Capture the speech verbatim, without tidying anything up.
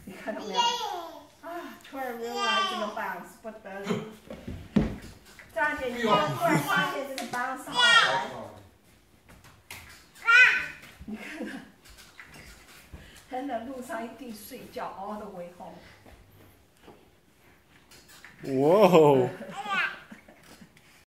你看到没有？啊，突然 realize 这个 bounce 不得了。张姐，你突然发现这个 bounce 好玩。你看看，他在路上一定睡觉，all the way home。 哇哦！